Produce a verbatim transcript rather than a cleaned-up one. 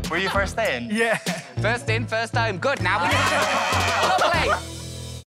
Were you first in? Yeah. First in, first home. Good, now we need to...